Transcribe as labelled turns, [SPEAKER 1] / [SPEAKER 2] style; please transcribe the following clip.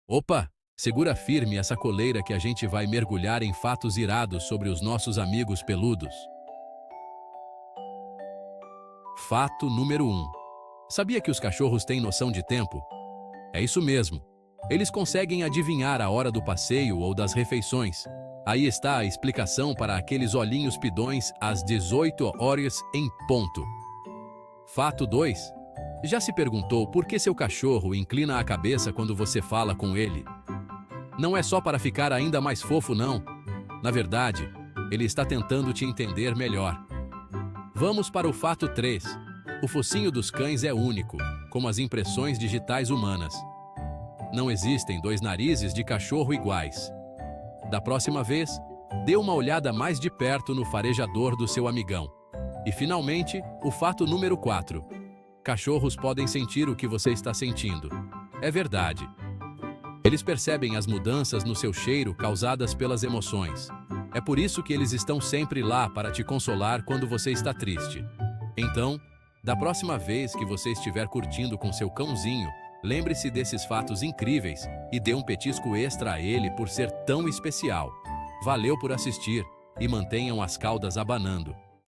[SPEAKER 1] Opa! Segura firme essa coleira que a gente vai mergulhar em fatos irados sobre os nossos amigos peludos. Fato número 1. Sabia que os cachorros têm noção de tempo? É isso mesmo. Eles conseguem adivinhar a hora do passeio ou das refeições. Aí está a explicação para aqueles olhinhos pidões às 18 horas em ponto. Fato 2. Já se perguntou por que seu cachorro inclina a cabeça quando você fala com ele? Não é só para ficar ainda mais fofo, não. Na verdade, ele está tentando te entender melhor. Vamos para o fato 3. O focinho dos cães é único, como as impressões digitais humanas. Não existem dois narizes de cachorro iguais. Da próxima vez, dê uma olhada mais de perto no farejador do seu amigão. E finalmente, o fato número 4. Cachorros podem sentir o que você está sentindo. É verdade. Eles percebem as mudanças no seu cheiro causadas pelas emoções. É por isso que eles estão sempre lá para te consolar quando você está triste. Então, da próxima vez que você estiver curtindo com seu cãozinho, lembre-se desses fatos incríveis e dê um petisco extra a ele por ser tão especial. Valeu por assistir e mantenham as caudas abanando.